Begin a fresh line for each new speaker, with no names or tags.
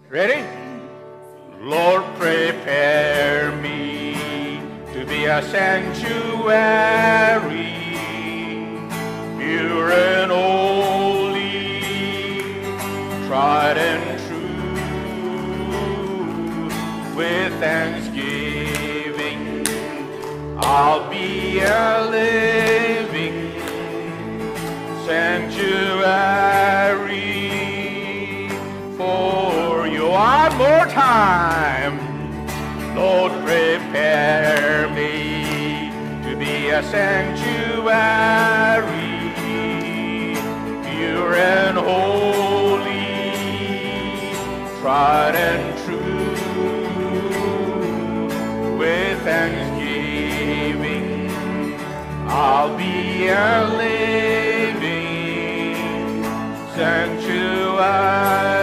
Ready? Lord, prepare me to be a sanctuary, pure and holy, tried and true. With thanksgiving, I'll be a living sanctuary for you. One more time. Lord, prepare me to be a sanctuary, pure and holy, tried and true. With thanksgiving, I'll be a living sanctuary.